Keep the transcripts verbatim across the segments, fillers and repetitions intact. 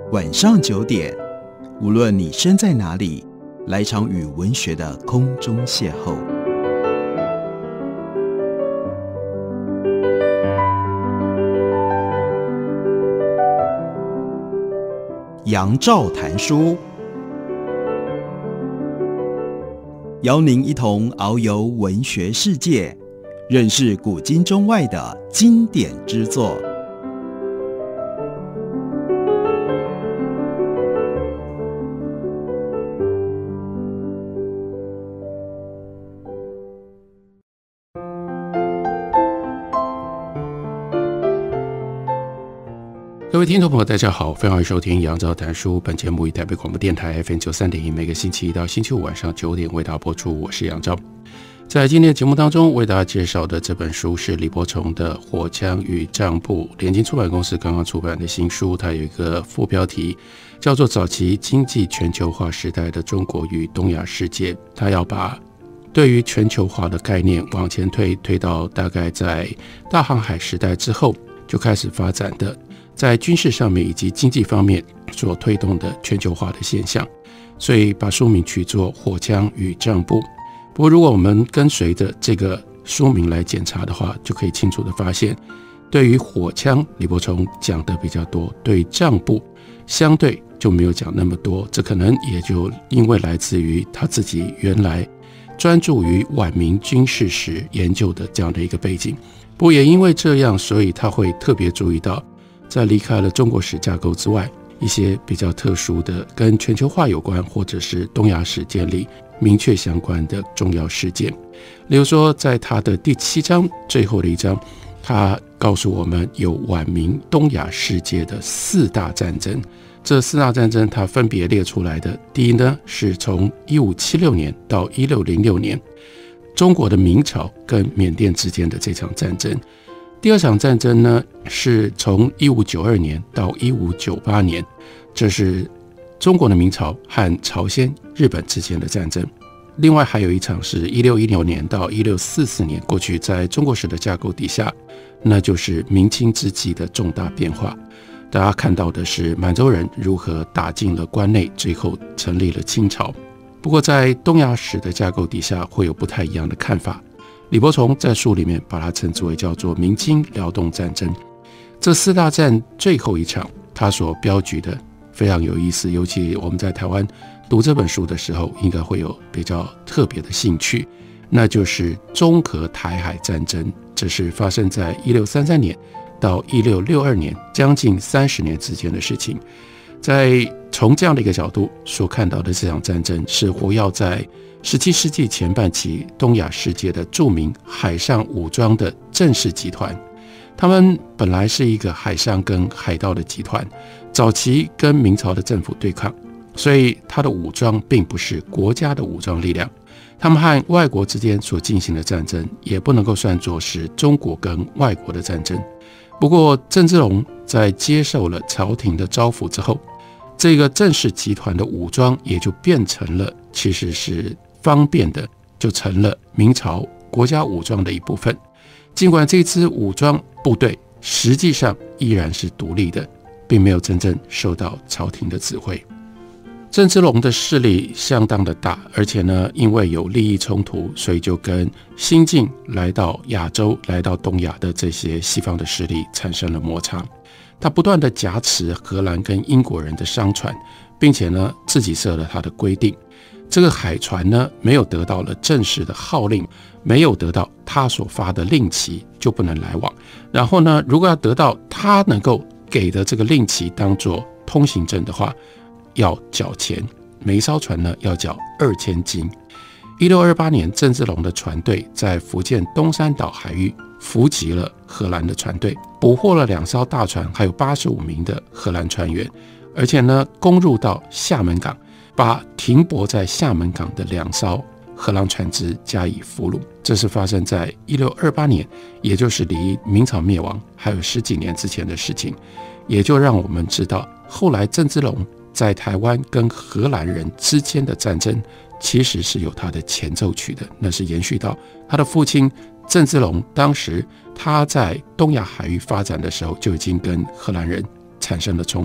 晚上九点，无论你身在哪里，来场与文学的空中邂逅。杨照谈书，邀您一同遨游文学世界，认识古今中外的经典之作。 各位听众朋友大家好，非常欢迎收听杨照谈书，本节目以台北广播电台 F M 九十三点一 每个星期一到星期五晚上九点为大家播出，我是杨照。在今天的节目当中为大家介绍的这本书是李伯崇的《火枪与帐簿》，联经出版公司刚刚出版的新书，它有一个副标题叫做早期经济全球化时代的中国与东亚世界。它要把对于全球化的概念往前推，推到大概在大航海时代之后就开始发展的在军事上面以及经济方面所推动的全球化的现象，所以把书名取作《火枪与帐簿》。不过如果我们跟随着这个书名来检查的话，就可以清楚的发现，对于火枪李伯崇讲的比较多，对帐簿相对就没有讲那么多，这可能也就因为来自于他自己原来专注于晚明军事史研究的这样的一个背景。不过也因为这样，所以他会特别注意到在离开了中国史架构之外，一些比较特殊的跟全球化有关或者是东亚史建立明确相关的重要事件。例如说在他的第七章最后的一章，他告诉我们有晚明东亚世界的四大战争。这四大战争他分别列出来的，第一呢是从一五七六年到一六零六年中国的明朝跟缅甸之间的这场战争。第二场战争呢是从一五九二年到一五九八年，这是中国的明朝和朝鲜日本之间的战争。另外还有一场是一六一六年到一六四四年，过去在中国史的架构底下，那就是明清之际的重大变化。大家看到的是满洲人如何打进了关内，最后成立了清朝。不过在东亚史的架构底下会有不太一样的看法。李伯崇在书里面把它称之为叫做明清辽东战争。这四大战最后一场他所标举的非常有意思，尤其我们在台湾读这本书的时候应该会有比较特别的兴趣，那就是中和台海战争。这是发生在一六三三年到一六六二年，将近三十年之间的事情。在从这样的一个角度所看到的这场战争，是活跃在十七世纪前半期东亚世界的著名海上武装的郑氏集团。他们本来是一个海上跟海盗的集团，早期跟明朝的政府对抗，所以他的武装并不是国家的武装力量。他们和外国之间所进行的战争也不能够算作是中国跟外国的战争。不过郑芝龙在接受了朝廷的招抚之后，这个郑氏集团的武装也就变成了其实是方便的，就成了明朝国家武装的一部分。尽管这支武装部队实际上依然是独立的，并没有真正受到朝廷的指挥。郑芝龙的势力相当的大，而且呢，因为有利益冲突，所以就跟新晋来到亚洲、来到东亚的这些西方的势力产生了摩擦。他不断的挟持荷兰跟英国人的商船，并且呢，自己设了他的规定。这个海船呢，没有得到了正式的号令，没有得到他所发的令旗，就不能来往。然后呢，如果要得到他能够给的这个令旗当作通行证的话，要缴钱，每一艘船呢要缴二千金。一六二八年，郑芝龙的船队在福建东山岛海域伏击了荷兰的船队，捕获了两艘大船，还有八十五名的荷兰船员，而且呢，攻入到厦门港，把停泊在厦门港的两艘荷兰船只加以俘虏。这是发生在一六二八年，也就是离明朝灭亡还有十几年之前的事情。也就让我们知道，后来郑芝龙在台湾跟荷兰人之间的战争其实是有他的前奏曲的，那是延续到他的父亲郑芝龙，当时他在东亚海域发展的时候就已经跟荷兰人产生了冲突，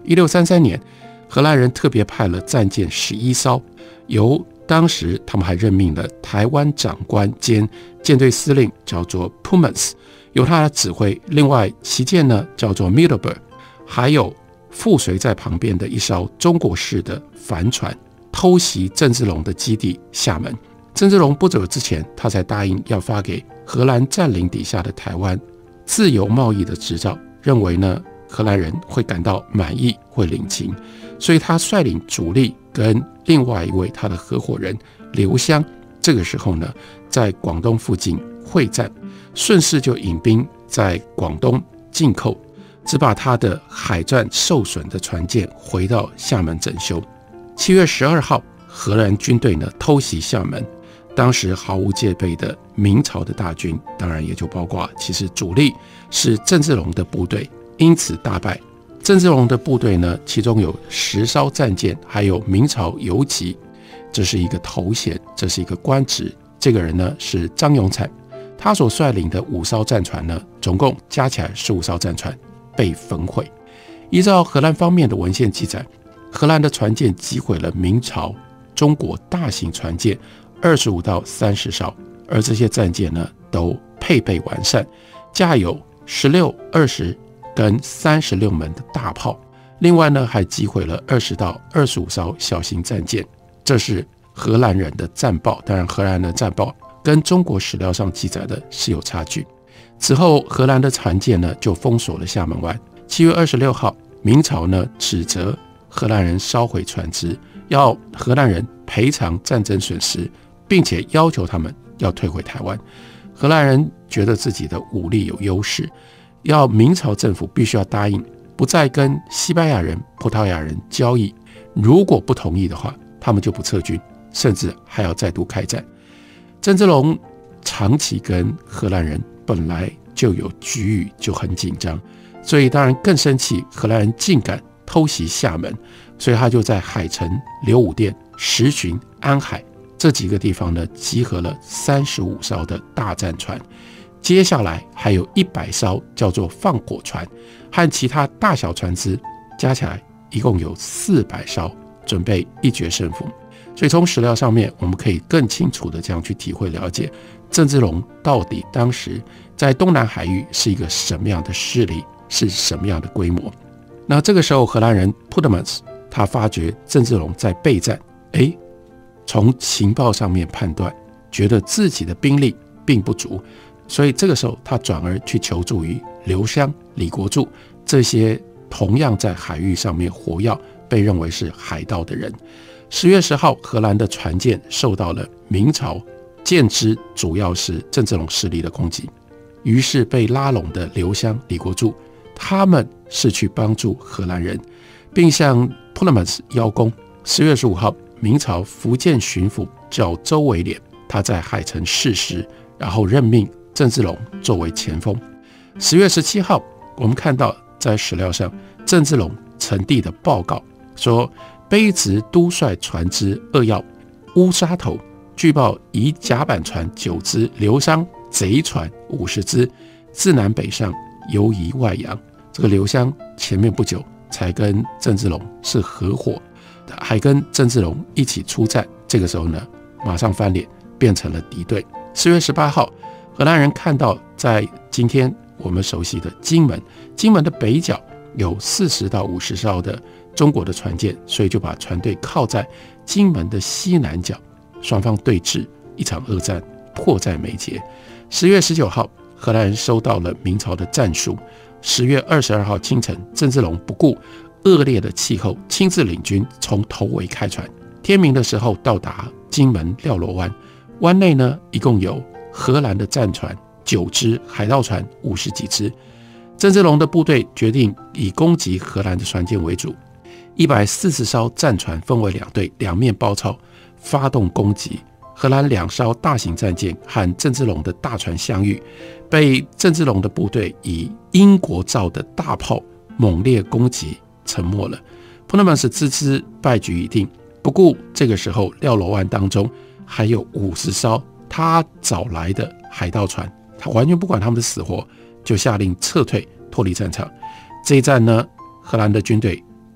一六三三年，荷兰人特别派了战舰十一艘，由当时他们还任命了台湾长官兼舰队司令，叫做 Pullmans， 由他来指挥。另外旗舰呢叫做 Middleburg， 还有附随在旁边的一艘中国式的帆船，偷袭郑芝龙的基地厦门。郑芝龙不久之前，他才答应要发给荷兰占领底下的台湾自由贸易的执照，认为呢荷兰人会感到满意，会领情，所以他率领主力跟另外一位他的合伙人刘湘，这个时候呢在广东附近会战，顺势就引兵在广东进寇，只把他的海战受损的船舰回到厦门整修。七月十二号，荷兰军队呢偷袭厦门，当时毫无戒备的明朝的大军，当然也就包括其实主力是郑芝龙的部队，因此大败。郑芝龙的部队呢，其中有十艘战舰，还有明朝游击，这是一个头衔，这是一个官职。这个人呢是张永璨，他所率领的五艘战船呢，总共加起来十五艘战船被焚毁。依照荷兰方面的文献记载，荷兰的船舰击毁了明朝中国大型船舰二十五到三十艘，而这些战舰呢都配备完善，架有十六、二十跟三十六门的大炮，另外呢还击毁了二十到二十五艘小型战舰。这是荷兰人的战报，当然荷兰的战报跟中国史料上记载的是有差距。此后荷兰的船舰呢就封锁了厦门湾。七月二十六号，明朝呢指责荷兰人烧毁船只，要荷兰人赔偿战争损失，并且要求他们要退回台湾。荷兰人觉得自己的武力有优势，要明朝政府必须要答应不再跟西班牙人、葡萄牙人交易，如果不同意的话，他们就不撤军，甚至还要再度开战。郑芝龙长期跟荷兰人本来就有局域，就很紧张，所以当然更生气，荷兰人竟敢偷袭厦门，所以他就在海城、留武店、石陲、安海这几个地方呢，集合了三十五艘的大战船，接下来还有一百艘叫做放火船，和其他大小船只加起来一共有四百艘，准备一决胜负。所以从史料上面，我们可以更清楚的这样去体会了解郑芝龙到底当时在东南海域是一个什么样的势力，是什么样的规模。那这个时候荷兰人 Pullmans 他发觉郑芝龙在备战，诶从情报上面判断，觉得自己的兵力并不足，所以这个时候他转而去求助于刘湘、李国柱这些同样在海域上面活跃，被认为是海盗的人。十月十号，荷兰的船舰受到了明朝舰只主要是郑芝龙势力的攻击，于是被拉拢的刘湘、李国柱，他们是去帮助荷兰人，并向 Pullmans 邀功。十月十五号，明朝福建巡抚叫周维廉，他在海城誓师，然后任命郑芝龙作为前锋。十月十七号，我们看到在史料上郑芝龙呈递的报告说，卑职督率船只二要乌沙头，据报以甲板船九只，流商贼船五十只，自南北上游移外洋。这个刘湘前面不久才跟郑芝龙是合伙，还跟郑芝龙一起出战，这个时候呢马上翻脸，变成了敌对。四月十八号，荷兰人看到在今天我们熟悉的金门，金门的北角有四十到五十艘的中国的船舰，所以就把船队靠在金门的西南角，双方对峙，一场恶战迫在眉睫。十月十九号，荷兰人收到了明朝的战书。十月二十二号清晨，郑芝龙不顾恶劣的气候，亲自领军从头尾开船，天明的时候到达金门廖罗湾。湾内呢，一共有荷兰的战船九只，海盗船五十几只。郑芝龙的部队决定以攻击荷兰的船舰为主，一百四十艘战船分为两队，两面包抄，发动攻击。荷兰两艘大型战舰和郑芝龙的大船相遇，被郑芝龙的部队以英国造的大炮猛烈攻击，沉没了。Pullmans自知败局已定，不顾这个时候廖罗湾当中还有五十艘他找来的海盗船，他完全不管他们的死活，就下令撤退，脱离战场。这一战呢，荷兰的军队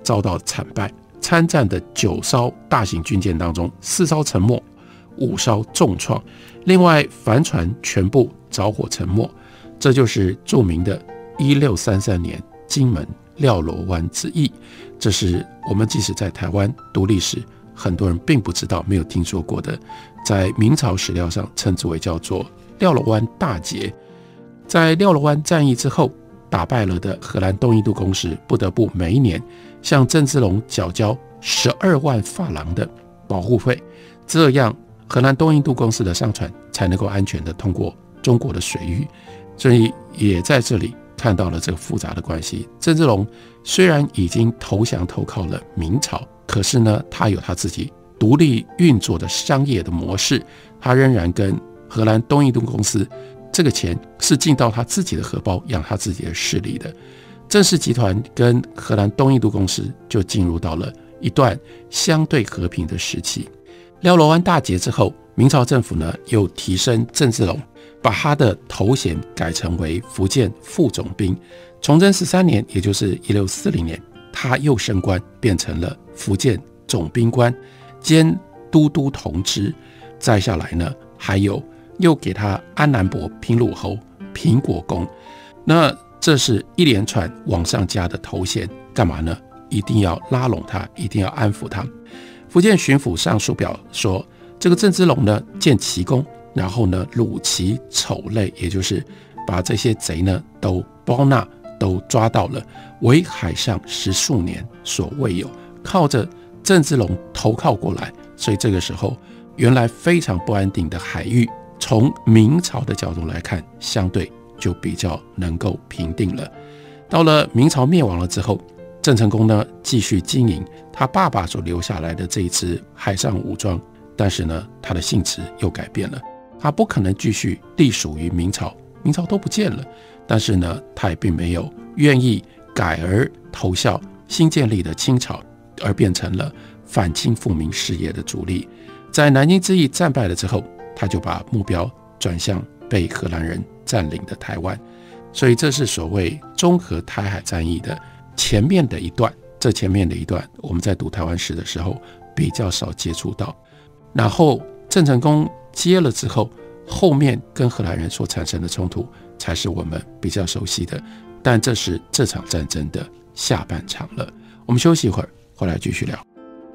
遭到惨败，参战的九艘大型军舰当中，四艘沉没，五艘重创，另外帆船全部着火沉没。这就是著名的一六三三年金门廖罗湾之役。这是我们即使在台湾读历史，很多人并不知道，没有听说过的，在明朝史料上称之为叫做廖罗湾大捷。在廖罗湾战役之后，打败了的荷兰东印度公司不得不每一年向郑芝龙缴交十二万法郎的保护费，这样荷兰东印度公司的商船才能够安全的通过中国的水域。所以也在这里看到了这个复杂的关系。郑芝龙虽然已经投降投靠了明朝，可是呢，他有他自己独立运作的商业的模式，他仍然跟荷兰东印度公司，这个钱是进到他自己的荷包，养他自己的势力的。郑氏集团跟荷兰东印度公司就进入到了一段相对和平的时期。廖罗湾大捷之后，明朝政府呢又提升郑芝龙，把他的头衔改成为福建副总兵。崇祯十三年，也就是一六四零年，他又升官，变成了福建总兵官兼都督同知。再下来呢，还有又给他安南伯平鲁侯平国公。那这是一连串往上加的头衔，干嘛呢？一定要拉拢他，一定要安抚他。福建巡抚上书表说，这个郑芝龙呢建奇功，然后呢掳其丑类，也就是把这些贼呢都包纳，都抓到了，为海上十数年所未有，靠着郑芝龙投靠过来，所以这个时候原来非常不安定的海域，从明朝的角度来看，相对就比较能够平定了。到了明朝灭亡了之后，郑成功呢继续经营他爸爸所留下来的这一支海上武装，但是呢他的性质又改变了，他不可能继续隶属于明朝，明朝都不见了，但是呢他也并没有愿意改而投效新建立的清朝，而变成了反清复明事业的主力。在南京之役战败了之后，他就把目标转向被荷兰人占领的台湾。所以这是所谓中荷台海战役的前面的一段，这前面的一段我们在读台湾史的时候比较少接触到。然后郑成功接了之后，后面跟荷兰人所产生的冲突才是我们比较熟悉的，但这是这场战争的下半场了。我们休息一会儿，回来继续聊。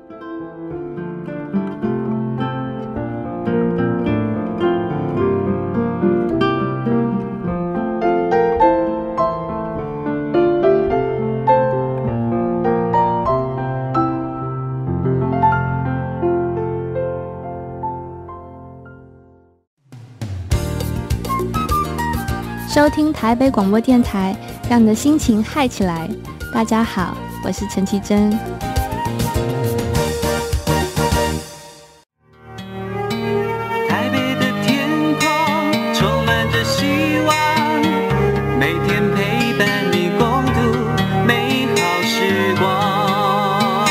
收听台北广播电台，让你的心情嗨起来。大家好，我是陈绮贞。 台北的天空充满着希望，每天陪伴你共度美好时光。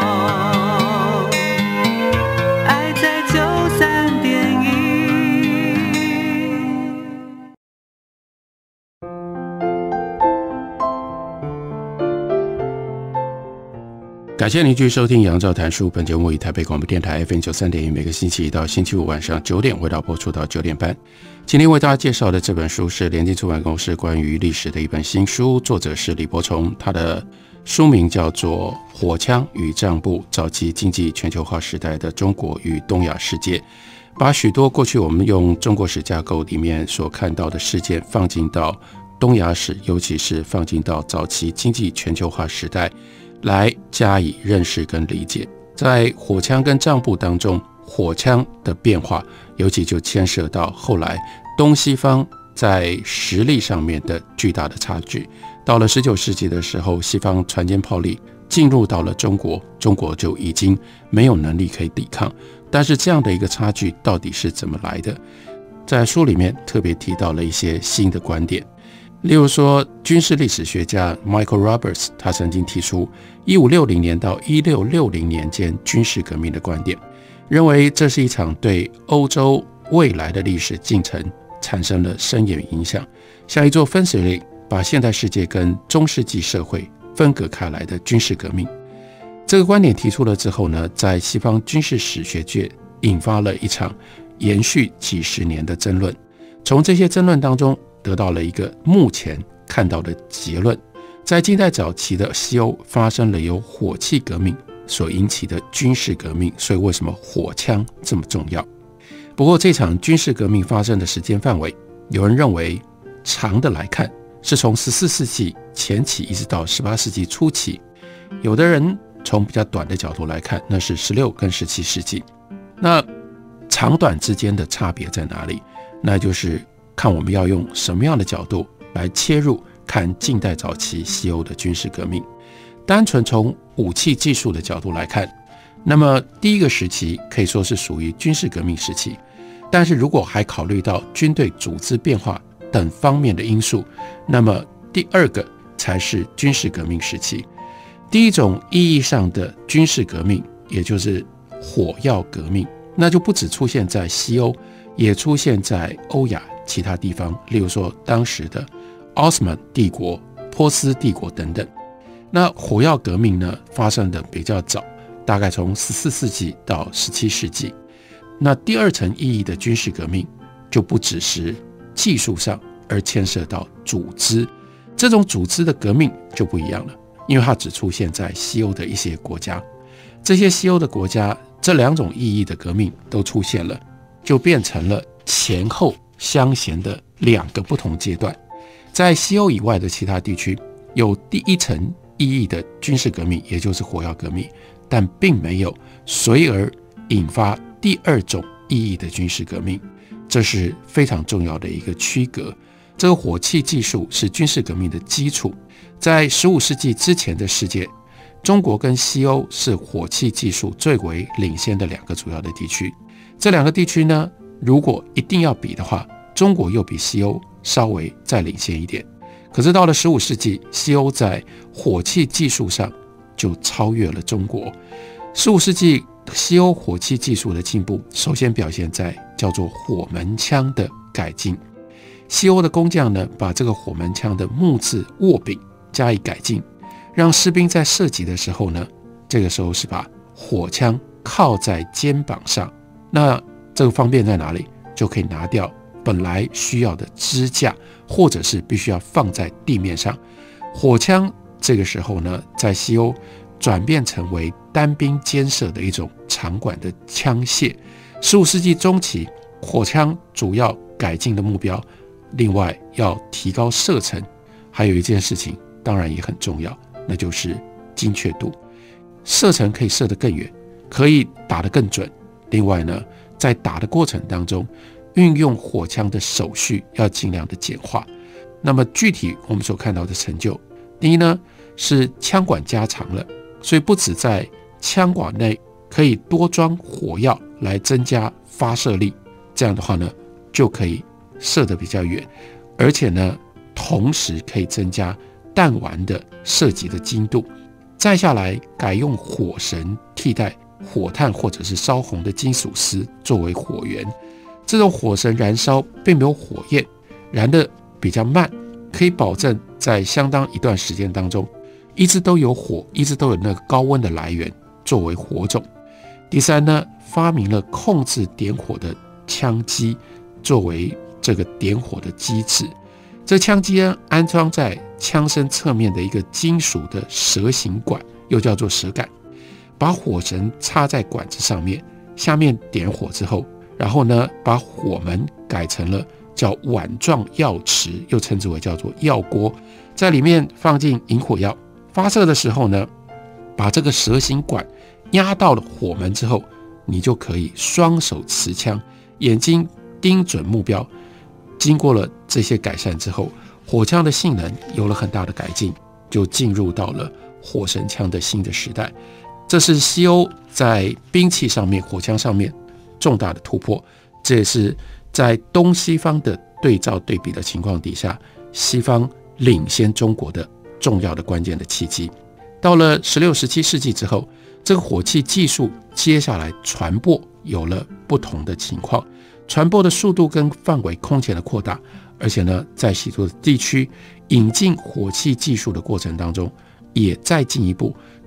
爱在九三点一。 感谢您继续收听杨照谈书，本节目以台北广播电台 F M 九三点一 每个星期一到星期五晚上九点为大家播出到九点半。今天为大家介绍的这本书是联经出版公司关于历史的一本新书，作者是李伯崇，他的书名叫做《火枪与账簿：早期经济全球化时代的中国与东亚世界》，把许多过去我们用中国史架构里面所看到的事件放进到东亚史，尤其是放进到早期经济全球化时代来加以认识跟理解。在火枪跟账簿当中，火枪的变化尤其就牵涉到后来东西方在实力上面的巨大的差距。到了十九世纪的时候，西方船坚炮利进入到了中国，中国就已经没有能力可以抵抗。但是这样的一个差距到底是怎么来的？在书里面特别提到了一些新的观点。例如说，军事历史学家 Michael Roberts 他曾经提出一五六零年到一六六零年间军事革命的观点，认为这是一场对欧洲未来的历史进程产生了深远影响，像一座分水岭，把现代世界跟中世纪社会分隔开来的军事革命。 这个观点提出了之后呢，在西方军事史学界引发了一场延续几十年的争论。从这些争论当中得到了一个目前看到的结论：在近代早期的西欧发生了由火器革命所引起的军事革命，所以为什么火枪这么重要？不过这场军事革命发生的时间范围，有人认为长的来看是从十四世纪前期一直到十八世纪初期，有的人从比较短的角度来看，那是十六跟十七世纪。那长短之间的差别在哪里？那就是看我们要用什么样的角度来切入看近代早期西欧的军事革命。单纯从武器技术的角度来看，那么第一个时期可以说是属于军事革命时期，但是如果还考虑到军队组织变化等方面的因素，那么第二个才是军事革命时期。第一种意义上的军事革命，也就是火药革命，那就不只出现在西欧，也出现在欧亚其他地方，例如说当时的奥斯曼帝国、波斯帝国等等。那火药革命呢，发生的比较早，大概从十四世纪到十七世纪。那第二层意义的军事革命，就不只是技术上，而牵涉到组织。这种组织的革命就不一样了，因为它只出现在西欧的一些国家。这些西欧的国家，这两种意义的革命都出现了，就变成了前后相衔的两个不同阶段。在西欧以外的其他地区，有第一层意义的军事革命，也就是火药革命，但并没有随而引发第二种意义的军事革命，这是非常重要的一个区隔。这个火器技术是军事革命的基础。在十五世纪之前的世界，中国跟西欧是火器技术最为领先的两个主要的地区。这两个地区呢，如果一定要比的话，中国又比西欧稍微再领先一点。可是到了十五世纪，西欧在火器技术上就超越了中国。十五世纪西欧火器技术的进步，首先表现在叫做火门枪的改进。西欧的工匠呢，把这个火门枪的木质握柄加以改进，让士兵在射击的时候呢，这个时候是把火枪靠在肩膀上。那这个方便在哪里？就可以拿掉本来需要的支架，或者是必须要放在地面上。火枪这个时候呢，在西欧转变成为单兵肩射的一种长管的枪械。十五世纪中期，火枪主要改进的目标，另外要提高射程，还有一件事情当然也很重要，那就是精确度。射程可以射得更远，可以打得更准。另外呢，在打的过程当中，运用火枪的手续要尽量的简化。那么具体我们所看到的成就，第一呢，是枪管加长了，所以不止在枪管内可以多装火药来增加发射力，这样的话呢，就可以射得比较远，而且呢，同时可以增加弹丸的射击的精度。再下来，改用火绳替代火炭或者是烧红的金属丝作为火源。这种火绳燃烧并没有火焰，燃得比较慢，可以保证在相当一段时间当中，一直都有火，一直都有那个高温的来源作为火种。第三呢，发明了控制点火的枪机作为这个点火的机制。这枪机呢，安装在枪身侧面的一个金属的蛇形管，又叫做蛇杆，把火绳插在管子上面，下面点火之后，然后呢，把火门改成了叫碗状药池，又称之为叫做药锅，在里面放进引火药，发射的时候呢，把这个蛇形管压到了火门之后，你就可以双手持枪，眼睛盯准目标。经过了这些改善之后，火枪的性能有了很大的改进，就进入到了火绳枪的新的时代。这是西欧在兵器上面、火枪上面重大的突破，这也是在东西方的对照对比的情况底下，西方领先中国的重要的关键的契机。到了十六、十七世纪之后，这个火器技术接下来传播有了不同的情况，传播的速度跟范围空前的扩大，而且呢，在许多地区引进火器技术的过程当中，也再进一步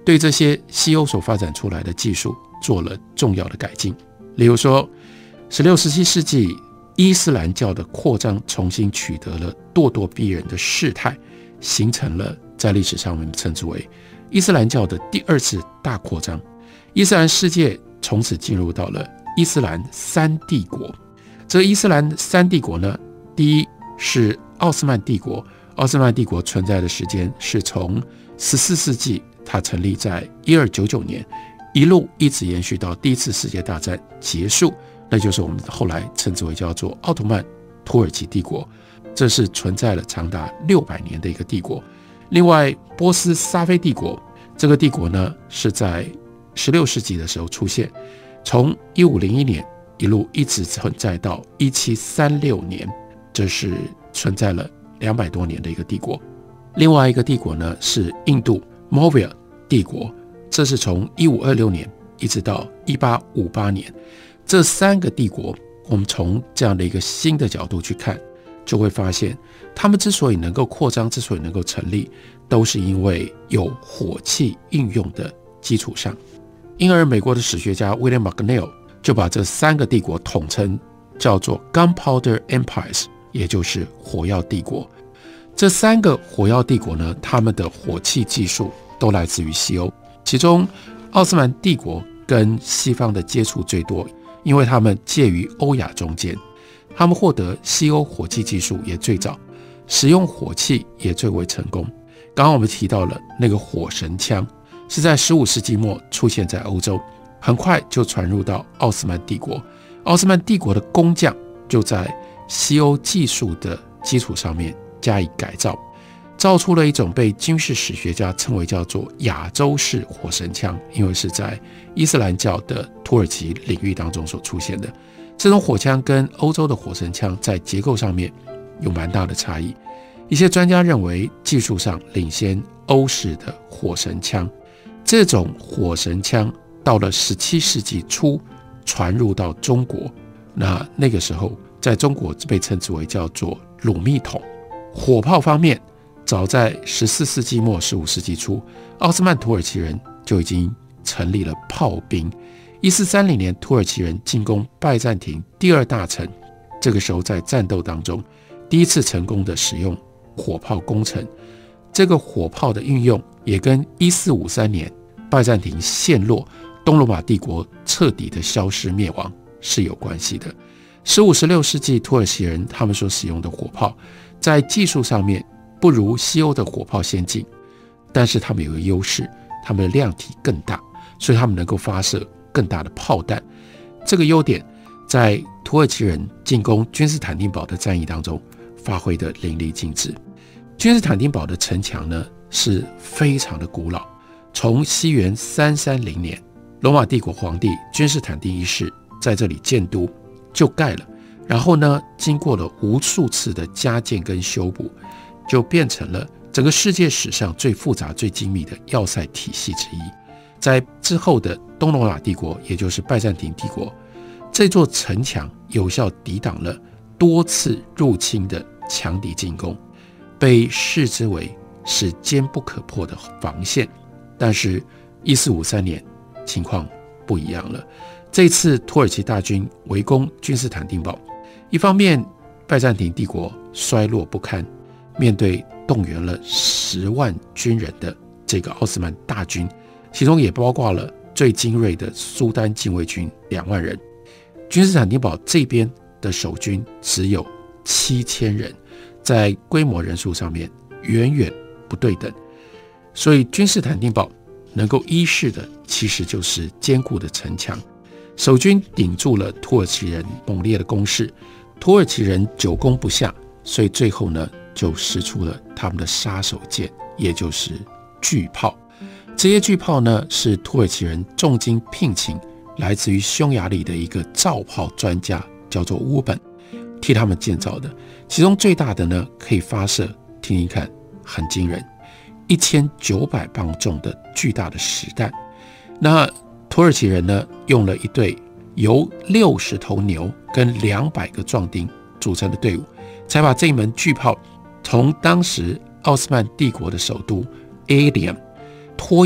对这些西欧所发展出来的技术做了重要的改进。例如说十六、十七世纪伊斯兰教的扩张重新取得了咄咄逼人的势态，形成了在历史上我们称之为伊斯兰教的第二次大扩张。伊斯兰世界从此进入到了伊斯兰三帝国。这个伊斯兰三帝国呢，第一是奥斯曼帝国。奥斯曼帝国存在的时间是从十四世纪，它成立在一二九九年，一路一直延续到第一次世界大战结束，那就是我们后来称之为叫做奥图曼土耳其帝国。这是存在了长达六百年的一个帝国。另外波斯沙菲帝国，这个帝国呢是在十六世纪的时候出现，从一五零一年一路一直存在到一七三六年，这是存在了两百多年的一个帝国。另外一个帝国呢是印度 Maurya 帝国，这是从一五二六年一直到一八五八年。这三个帝国我们从这样的一个新的角度去看，就会发现他们之所以能够扩张，之所以能够成立，都是因为有火器应用的基础上。因而美国的史学家 William McNeill 就把这三个帝国统称叫做 Gunpowder Empires， 也就是火药帝国。这三个火药帝国呢，他们的火器技术都来自于西欧，其中奥斯曼帝国跟西方的接触最多，因为他们介于欧亚中间，他们获得西欧火器技术也最早，使用火器也最为成功。刚刚我们提到了那个火神枪，是在十五世纪末出现在欧洲，很快就传入到奥斯曼帝国。奥斯曼帝国的工匠就在西欧技术的基础上面加以改造，造出了一种被军事史学家称为叫做亚洲式火神枪，因为是在伊斯兰教的土耳其领域当中所出现的。这种火枪跟欧洲的火神枪在结构上面有蛮大的差异，一些专家认为技术上领先欧式的火神枪。这种火神枪到了十七世纪初传入到中国，那那个时候在中国被称之为叫做鲁密筒。火炮方面，早在十四世纪末十五世纪初，奥斯曼土耳其人就已经成立了炮兵。一四三零年土耳其人进攻拜占庭第二大城，这个时候在战斗当中第一次成功的使用火炮攻城。这个火炮的运用也跟一四五三年拜占庭陷落，东罗马帝国彻底的消失灭亡是有关系的。十五、十六世纪土耳其人他们所使用的火炮在技术上面不如西欧的火炮先进，但是他们有个优势，他们的量体更大，所以他们能够发射更大的炮弹。这个优点在土耳其人进攻君士坦丁堡的战役当中发挥得淋漓尽致。君士坦丁堡的城墙呢是非常的古老，从西元三三零年罗马帝国皇帝君士坦丁一世在这里建都就盖了，然后呢经过了无数次的加建跟修补，就变成了整个世界史上最复杂最精密的要塞体系之一。在之后的东罗马帝国，也就是拜占庭帝国，这座城墙有效抵挡了多次入侵的强敌进攻，被视之为是坚不可破的防线。但是一四五三年情况不一样了，这次土耳其大军围攻君士坦丁堡，一方面拜占庭帝国衰落不堪，面对动员了十万军人的这个奥斯曼大军，其中也包括了最精锐的苏丹禁卫军两万人。君士坦丁堡这边的守军只有七千人，在规模人数上面远远不对等，所以君士坦丁堡能够依恃的其实就是坚固的城墙。守军顶住了土耳其人猛烈的攻势，土耳其人久攻不下，所以最后呢就使出了他们的杀手锏，也就是巨炮。这些巨炮呢是土耳其人重金聘请来自于匈牙利的一个造炮专家叫做乌本替他们建造的。其中最大的呢可以发射，听听看，很惊人，一千九百磅重的巨大的实弹。那土耳其人呢用了一队由六十头牛跟两百个壮丁组成的队伍，才把这一门巨炮从当时奥斯曼帝国的首都 Aydin 拖曳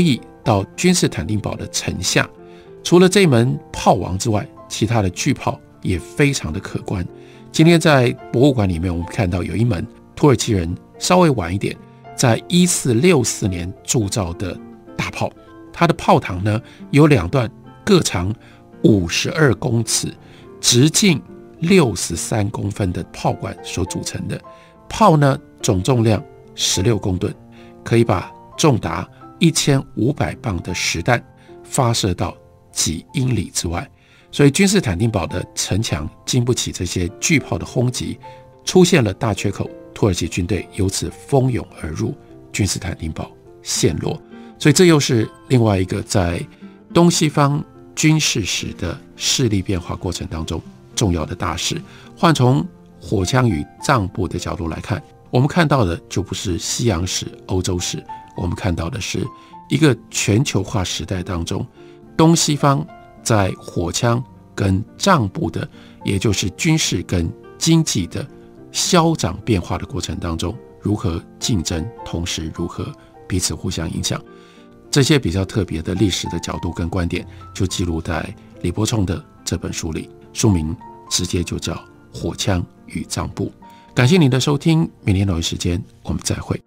到君士坦丁堡的城下。除了这门炮王之外，其他的巨炮也非常的可观。今天在博物馆里面，我们看到有一门土耳其人稍微晚一点，在一四六四年铸造的大炮，它的炮膛呢有两段各长五十二公尺、直径六十三公分的炮管所组成的。炮呢总重量十六公吨，可以把重达一千五百磅的实弹发射到几英里之外。所以君士坦丁堡的城墙经不起这些巨炮的轰击，出现了大缺口，土耳其军队由此蜂拥而入，君士坦丁堡陷落。所以这又是另外一个在东西方军事史的势力变化过程当中重要的大事。换从火枪与帐步的角度来看，我们看到的就不是西洋史、欧洲史，我们看到的是一个全球化时代当中，东西方在火枪跟帐步的，也就是军事跟经济的消长变化的过程当中，如何竞争，同时如何彼此互相影响。这些比较特别的历史的角度跟观点，就记录在李伯冲的这本书里，书名直接就叫《火枪与帐步》。感谢您的收听，明天同一时间我们再会。